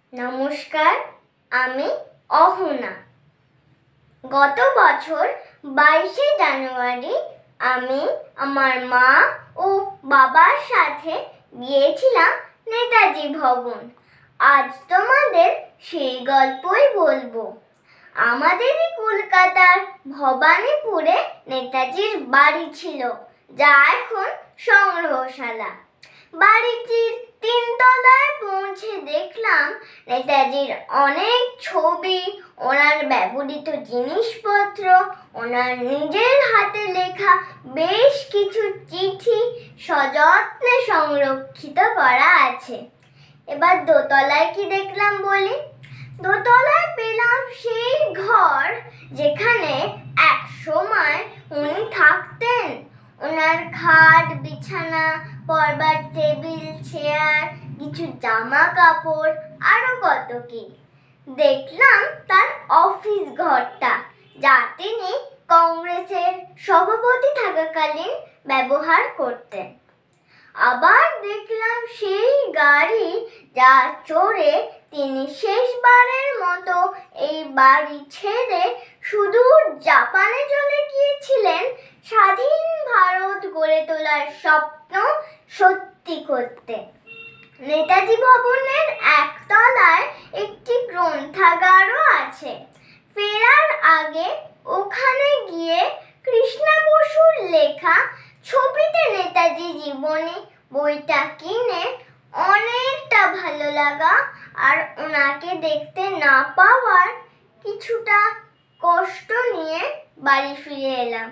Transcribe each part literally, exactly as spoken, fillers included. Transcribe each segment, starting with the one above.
নমস্কার, আমি অহনা। গত বছর বাইশে জানুয়ারি আমি আমার মা ও বাবার সাথে গিয়েছিলাম নেতাজি ভবন। আজ তোমাদের সেই গল্পই বলবো। আমাদেরই কলকাতার ভবানীপুরে নেতাজির বাড়ি ছিল, যা এখন সংগ্রহশালা। বাড়িটির তিনতলায় পৌঁছে দেখলাম নেতাজির অনেক ছবি, ওনার ব্যবহৃত জিনিসপত্র, ওনার নিজের হাতে লেখা বেশ কিছু চিঠি সযত্নে সংরক্ষিত করা আছে। এবার দোতলায় কি দেখলাম বলি। দোতলায় পেলাম সেই ঘর যেখানে এক সময় উনি থাকতেন। ওনার খাট, বিছানা, পড়বার টেবিল, চেয়ার, কিছু জামা কাপড়, আরো কত কি। দেখলাম তার অফিস ঘরটা, যা তিনি কংগ্রেসের সভাপতি থাকাকালীন ব্যবহার করতেন। আবার দেখলাম সেই গাড়ি যা চড়ে তিনি শেষবারের মতো এই বাড়ি ছেড়ে সুদূর জাপানে চলে গিয়েছিলেন স্বাধীন ভারত গড়ে তোলার স্বপ্ন সত্যি করতে। নেতাজি ভবনের একতলায় একটি গ্রন্থাগারও আছে। ফেরার আগে ওখানে গিয়ে কৃষ্ণা বসুর লেখা ছবিতে নেতাজি জীবনী বইটা কিনে অনেকটা ভালো লাগা আর ওনাকে দেখতে না পাওয়ার কিছুটা কষ্ট নিয়ে বাড়ি ফিরে এলাম।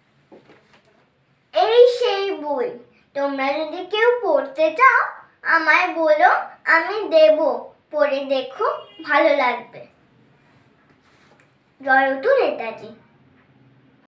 এই সেই বই। তোমরা যদি কেউ পড়তে চাও আমায় বলো, আমি দেব। পড়ে দেখো, ভালো লাগবে। জয়তু নেতাজি।